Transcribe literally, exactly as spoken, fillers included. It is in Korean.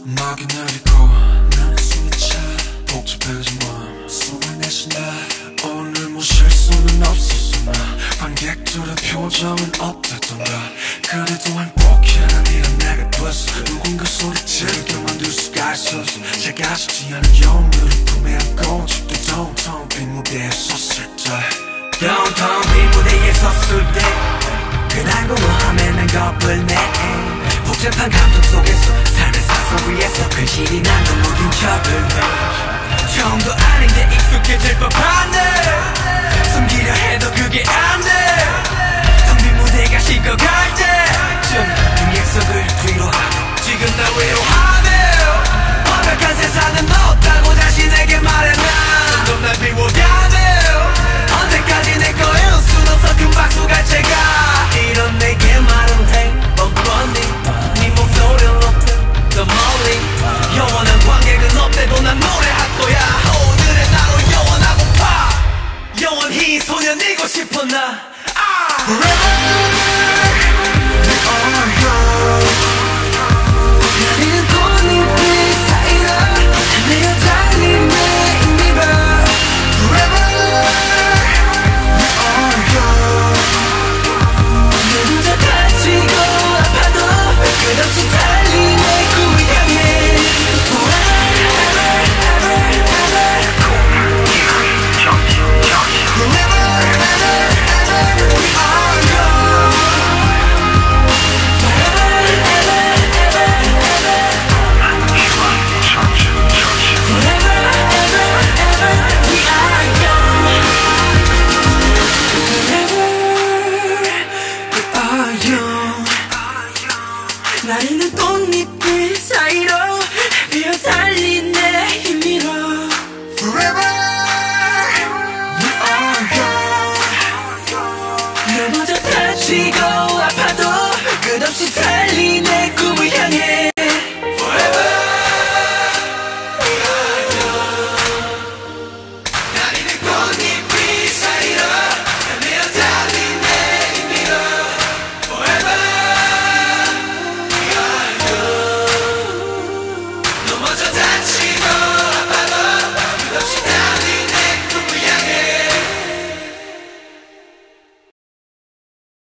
음악이 느리고 나는 숨이 차 복잡해진 마음 숨을 내쉰다. 오늘 뭐 실수는 없었어. 나 관객들의 표정은 어땠던가. 그래도 행복해란 이런 내가 됐어. 누군가 소리치게 만들 수가 있었어. 제가 쉽지 않은 영혼들을 품에 안고 집도 downtown 빈 무대에 섰을 때 downtown 빈 무대에 섰을 때 그날 공허함에 난 겁을 내. 복잡한 감정 속에서 삶의 사선 위에서 근실이 난도 무딘 척을 해. 처음도 아닌데 익숙해질 법한데 숨기려 해도 그게 안돼. 텅 빈 무대가 식어갈 때쯤 그 약속을 뒤로 하고 지금 나 외로워하네. 완벽한 세상은 없다고 자신에게 말해. 난 점점 날 비워가네. 언제까지 내 거일 순 없어. 금방 수갈 제가 이런 내게 말은 행복번니 네 목소리를 높여 더 멀리. 영원한 관객은 없대도 난 노래할 거야. 오늘의 나로 영원하고파. 영원히 소년이고 싶어 나. 아! Forever we are young. 나는 꽃잎이 사이다 내가 달린 내 의미가. Forever we are young. 누구도 다치고 아파도 끝없이 달린 내 꿈을 향해. Forever ever ever Forever ever ever we are young. Forever ever ever ever Forever ever ever we are young. Forever we are young. 나르는 꽃잎들 사이로 헤매어 달린 내 힘으로. Forever we are young. 넘어져 다치고 아파도 끝없이 달린